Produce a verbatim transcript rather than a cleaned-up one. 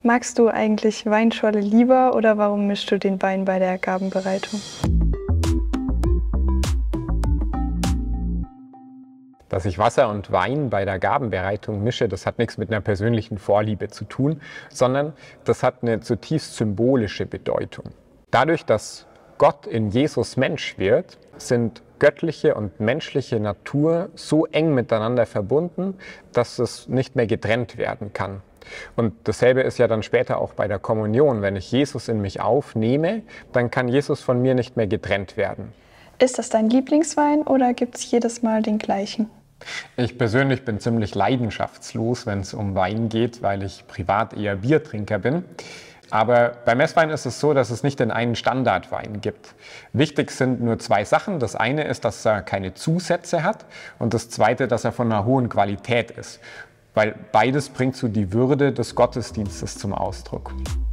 Magst du eigentlich Weinschorle lieber oder warum mischst du den Wein bei der Gabenbereitung? Dass ich Wasser und Wein bei der Gabenbereitung mische, das hat nichts mit einer persönlichen Vorliebe zu tun, sondern das hat eine zutiefst symbolische Bedeutung. Dadurch, dass Gott in Jesus Mensch wird, sind göttliche und menschliche Natur so eng miteinander verbunden, dass es nicht mehr getrennt werden kann. Und dasselbe ist ja dann später auch bei der Kommunion. Wenn ich Jesus in mich aufnehme, dann kann Jesus von mir nicht mehr getrennt werden. Ist das dein Lieblingswein oder gibt es jedes Mal den gleichen? Ich persönlich bin ziemlich leidenschaftslos, wenn es um Wein geht, weil ich privat eher Biertrinker bin. Aber bei Messwein ist es so, dass es nicht den einen Standardwein gibt. Wichtig sind nur zwei Sachen. Das eine ist, dass er keine Zusätze hat und das zweite, dass er von einer hohen Qualität ist. Weil beides bringt so die Würde des Gottesdienstes zum Ausdruck.